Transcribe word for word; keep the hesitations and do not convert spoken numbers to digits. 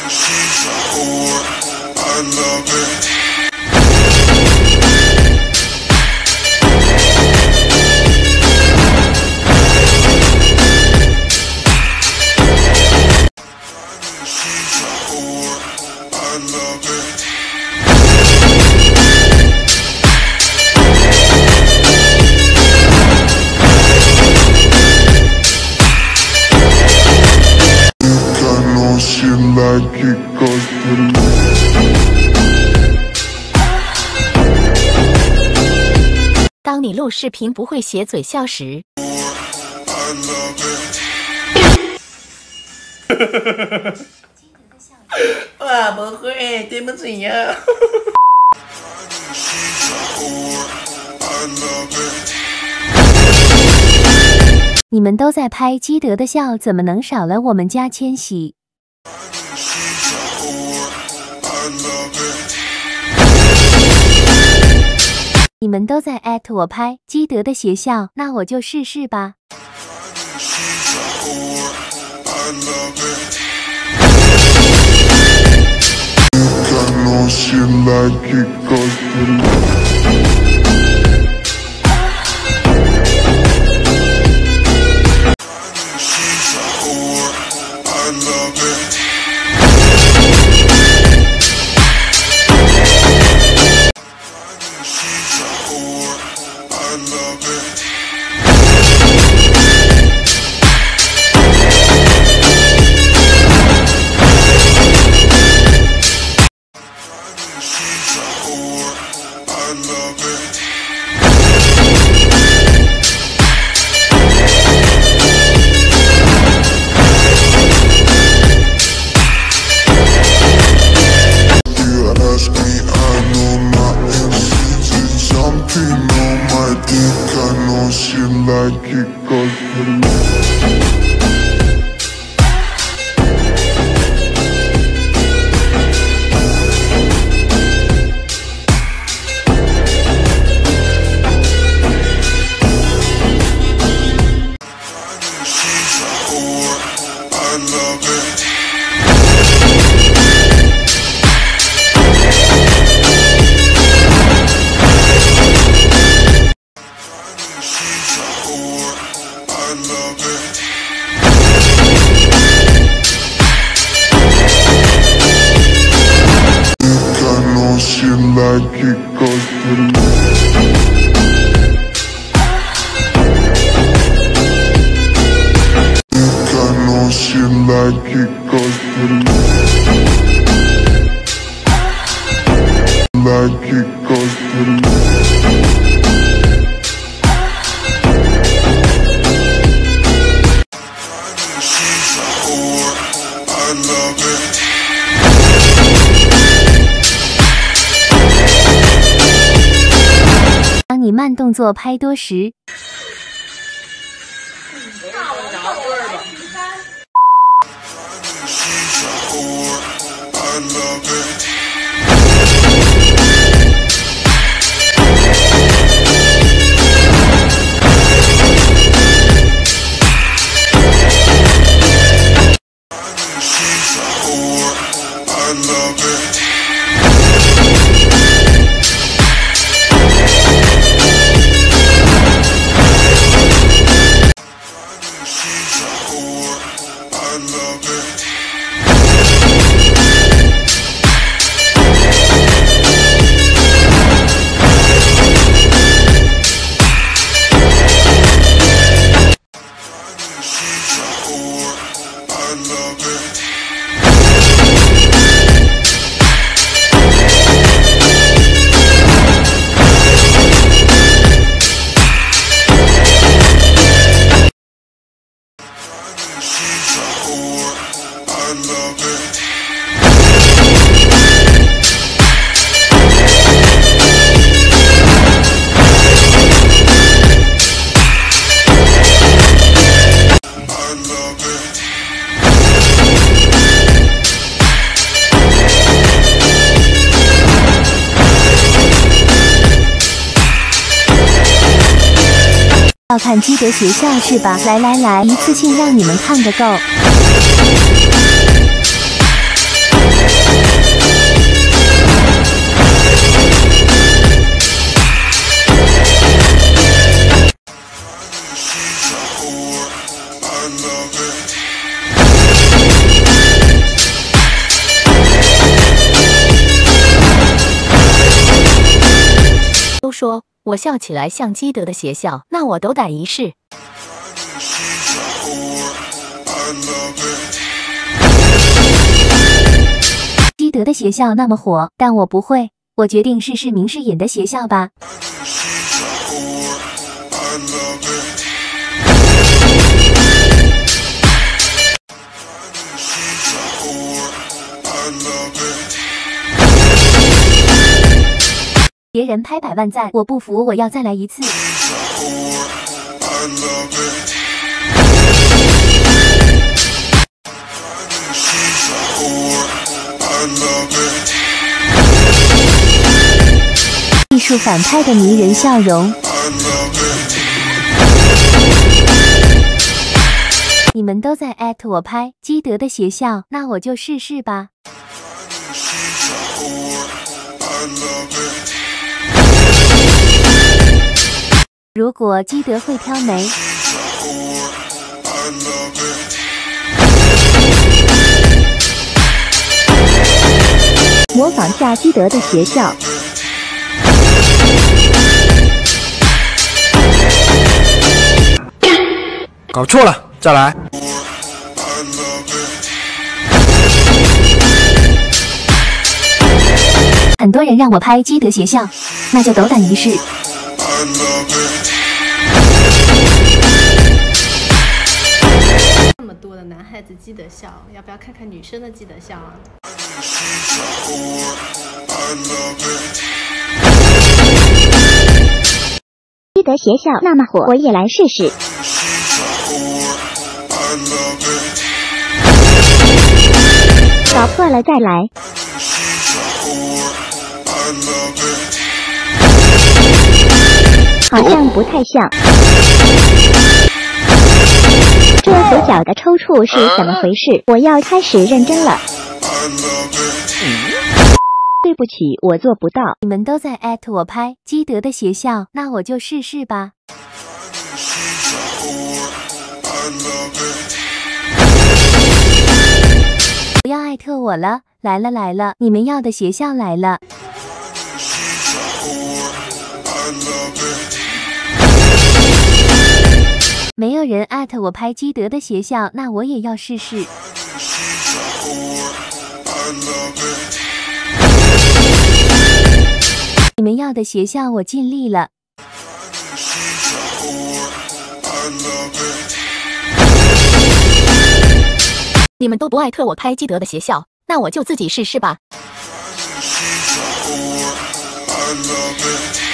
当你录视频不会斜嘴笑时， 我不会，对不起呀。 你们都在拍基德的笑，怎么能少了我们家千玺？你们都在艾特我拍基德的邪笑，那我就试试吧。当你慢动作拍多时，要看基德学校是吧？来来来，一次性让你们看个够。 说我笑起来像基德的邪笑，那我斗胆一试。 基德的邪笑那么火，但我不会，我决定试试明世隐的邪笑吧。别人拍百万赞，我不服，我要再来一次。艺术反派的迷人笑容。你们都在艾特我拍基德的邪笑，那我就试试吧。如果基德会挑眉，模仿下基德的邪笑。 搞错了，再来。 很多人让我拍基德邪笑，那就斗胆一试。 那么多的男孩子基德笑，要不要看看女生的基德笑啊？ 基德邪笑那么火，我也来试试。搞错了再来。好像不太像。这嘴角的抽搐是怎么回事？我要开始认真了。对不起，我做不到。 你们都在艾特我拍基德的邪笑，那我就试试吧。不要艾特我了，来了来了，你们要的邪笑来了。没有人艾特我拍基德的邪笑，那我也要试试。你们要的邪笑我尽力了。 你们都不艾特我拍基德的邪笑，那我就自己试试吧。